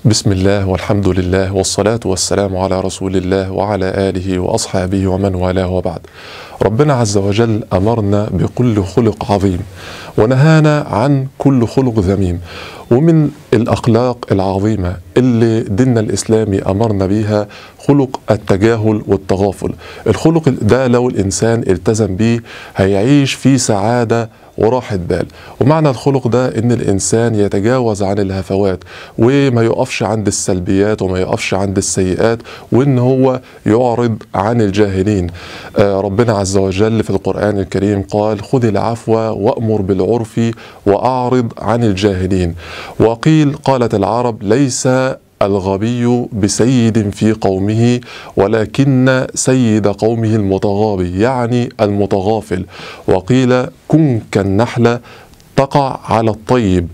بسم الله والحمد لله والصلاة والسلام على رسول الله وعلى آله وأصحابه ومن والاه وبعد. ربنا عز وجل أمرنا بكل خلق عظيم ونهانا عن كل خلق ذميم. ومن الأخلاق العظيمة اللي ديننا الإسلامي أمرنا بيها خلق التجاهل والتغافل. الخلق ده لو الإنسان التزم بيه هيعيش في سعادة وراحة بال. ومعنى الخلق ده ان الانسان يتجاوز عن الهفوات وما يقفش عند السلبيات وما يقفش عند السيئات، وان هو يعرض عن الجاهلين. ربنا عز وجل في القرآن الكريم قال: خذ العفو وأمر بالعرف وأعرض عن الجاهلين. وقيل قالت العرب: ليس الغبي بسيد في قومه ولكن سيد قومه المتغابي، يعني المتغافل. وقيل: كن كالنحلة تقع على الطيب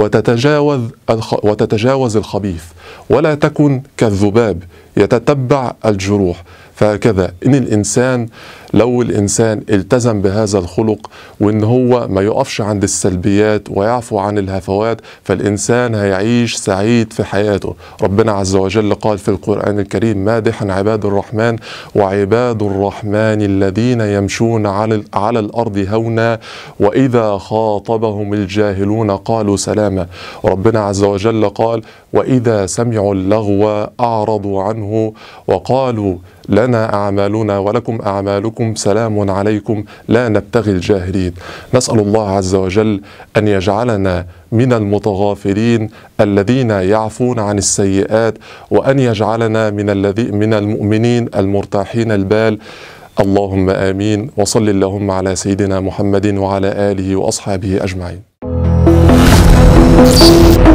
وتتجاوز الخبيث، ولا تكن كالذباب يتتبع الجروح. فهكذا إن الإنسان لو الإنسان التزم بهذا الخلق وإن هو ما يقفش عند السلبيات ويعفو عن الهفوات، فالإنسان هيعيش سعيد في حياته. ربنا عز وجل قال في القرآن الكريم مادحا عباد الرحمن: وعباد الرحمن الذين يمشون على الأرض هونا وإذا خاطبهم الجاهلون قالوا سلاما. وربنا عز وجل قال: وإذا سمعوا اللغو أعرضوا عنه وقالوا لنا أعمالنا ولكم أعمالكم سلام عليكم لا نبتغي الجاهلين. نسأل الله عز وجل أن يجعلنا من المتغافلين الذين يعفون عن السيئات، وأن يجعلنا من المؤمنين المرتاحين البال. اللهم آمين. وصل اللهم على سيدنا محمد وعلى آله وأصحابه أجمعين.